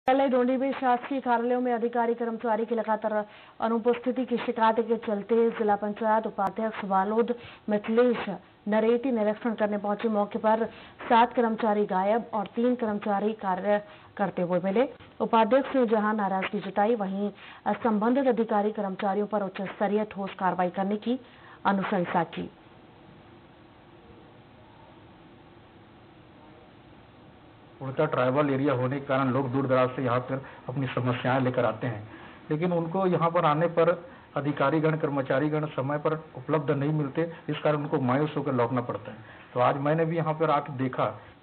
कार्यालय डोंडी में शासकीय कार्यालयों में अधिकारी कर्मचारी की लगातार अनुपस्थिति की शिकायत के चलते जिला पंचायत उपाध्यक्ष बालोद मिथिलेश नरेटी निरीक्षण करने पहुंचे। मौके पर 7 कर्मचारी गायब और 3 कर्मचारी कार्य करते हुए मिले। उपाध्यक्ष ने जहां नाराजगी जताई, वहीं संबंधित अधिकारी कर्मचारियों पर उच्च स्तरीय ठोस कार्रवाई करने की अनुशंसा की। उड़ता ट्राइबल एरिया होने के कारण लोग दूर दराज से यहाँ पर अपनी समस्याएं लेकर आते हैं, लेकिन उनको यहाँ पर आने पर अधिकारीगण कर्मचारीगण समय पर उपलब्ध नहीं मिलते, इस कारण उनको मायूस होकर लौटना पड़ता है। तो आज मैंने भी यहाँ पर आके देखा